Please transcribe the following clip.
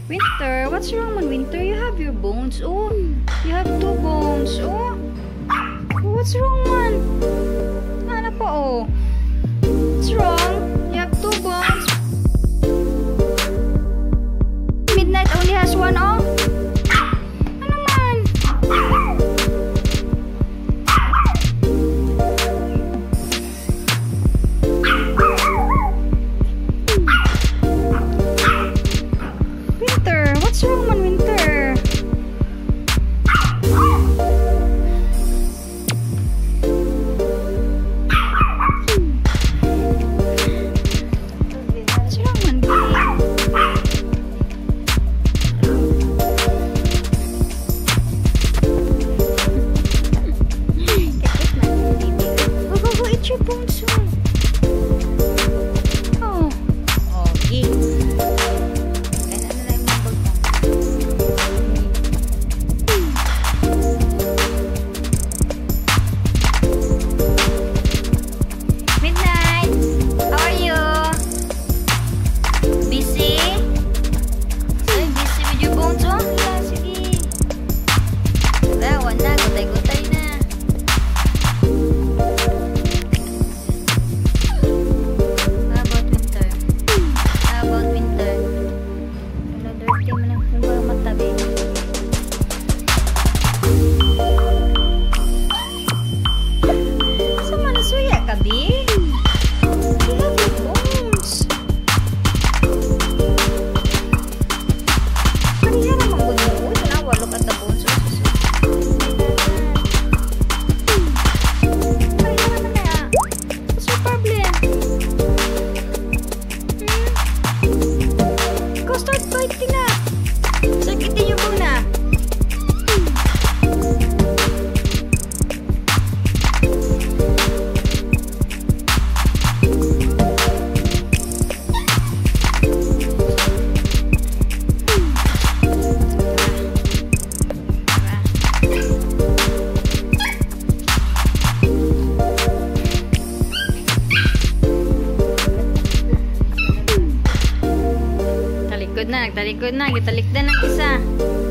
Winter, what's wrong man, Winter? You have your bones. Oh, you have 2 bones. Oh, what's wrong man? Ano pa oh? What's wrong? You have 2 bones. Midnight only has 1 oh? Ano man? Winter, what's wrong man, Winter? What's wrong man, go eat your bones soon. Oh. Okay. Midnight, how are you? Busy? Ay, busy with your bones, oh? Yeah, sige. Wala na, gutay-gutay na. How about Winter? How about Winter? Wala, dirty mo lang kung ba matabi. Sama na suya ka, Bi? You have your bones. Kaniya naman ko niyo. Tanawa, look at the bones. Kaniya naman na. What's your problem? Go start fighting na. Sakitin yung bone na. Talikod na, nagtalikod na. Gitalikdan ng isa.